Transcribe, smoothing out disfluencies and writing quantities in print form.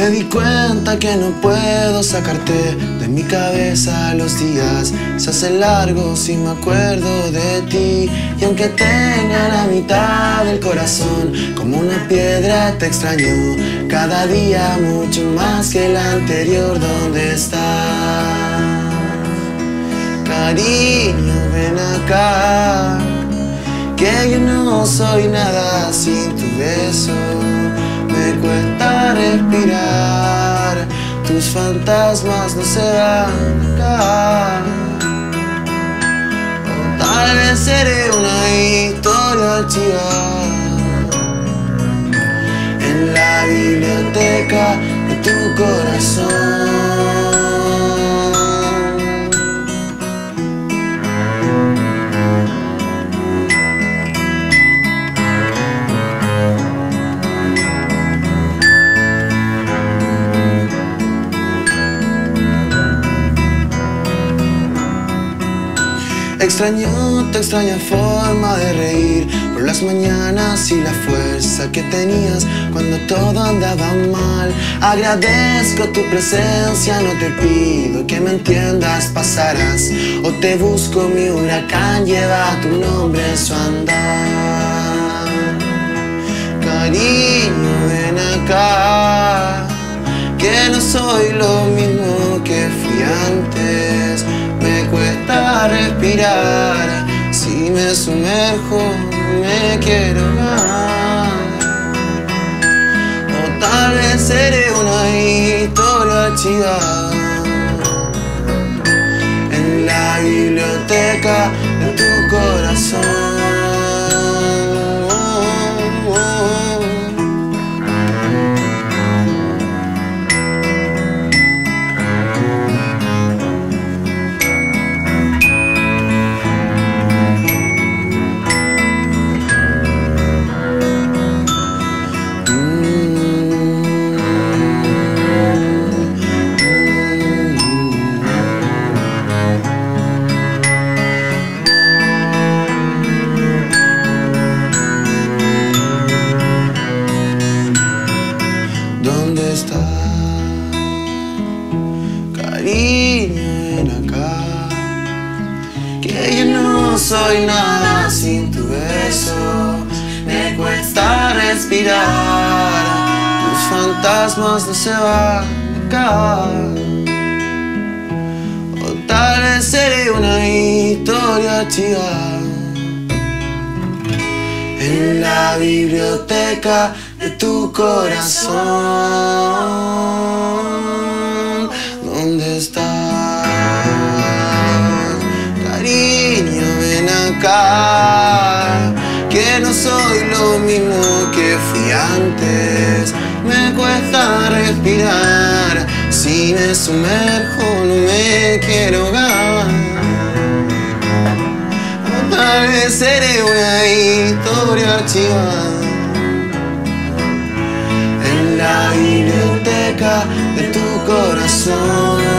Me di cuenta que no puedo sacarte de mi cabeza. Los días se hacen largos y me acuerdo de ti. Y aunque tenga la mitad del corazón como una piedra, te extraño cada día mucho más que el anterior. ¿Dónde estás? Cariño, ven acá, que yo no soy nada sin tu beso. Me cuesta respirar, tus fantasmas no se van acá. O tal vez seré una historia archivada en la biblioteca de tu corazón. Extraño tu extraña forma de reír por las mañanas y la fuerza que tenías cuando todo andaba mal. Agradezco tu presencia, no te pido que me entiendas, pasarás o te busco, mi huracán lleva tu nombre en su andar. Cariño, ven acá, que no soy lo mismo que fui antes. Me cuesta respirar, si me sumerjo me quiero ahogar. O tal vez seré una historia archivada en la biblioteca de tu corazón. ¿Dónde estás? Cariño, ven acá, que yo no soy nada sin tu beso. Me cuesta respirar, tus fantasmas no se van acá. O tal vez seré una historia archivada en la biblioteca de tu corazón. ¿Dónde estás? Cariño, ven acá, que no soy lo mismo que fui antes. Me cuesta respirar, si me sumerjo no me quiero ahogar. O tal vez seré una historia archivada en la biblioteca de tu corazón.